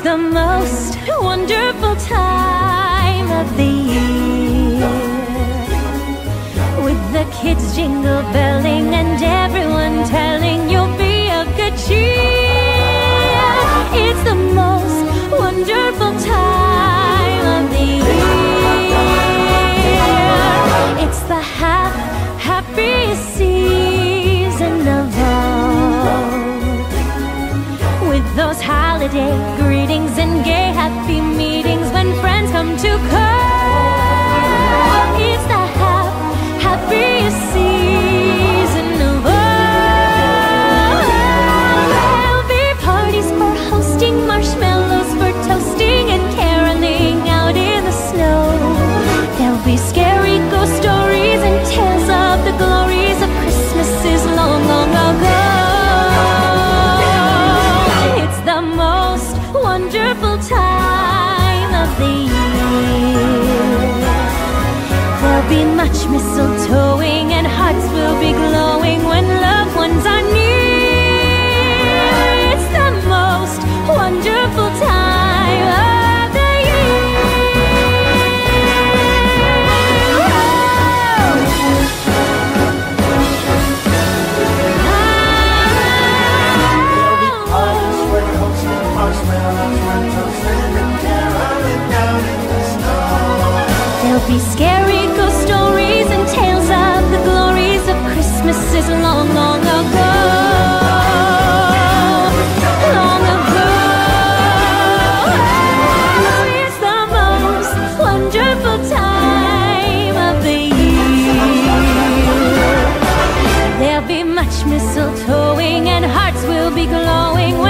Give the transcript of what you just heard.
the most wonderful time of the year, with the kids jingle belling and everyone telling you'll be of good cheer. It's the most wonderful time of the year. It's the happiest season of all, with those holiday greetings and gay happy meetings when friends come to call. It's the happiest season of all. There'll be parties for hosting, marshmallows for toasting, and caroling out in the snow. There'll be scary ghost stories and tales of the glories of Christmases long, long ago. The most wonderful time of the year. There'll be much mistletoeing and hearts will be glowing when loved ones are near. It's the most wonderful time of the There'll be scary ghost stories and tales of the glories of Christmases long, long ago. Long ago. It's the most wonderful time of the year. There'll be much mistletoeing and hearts will be glowing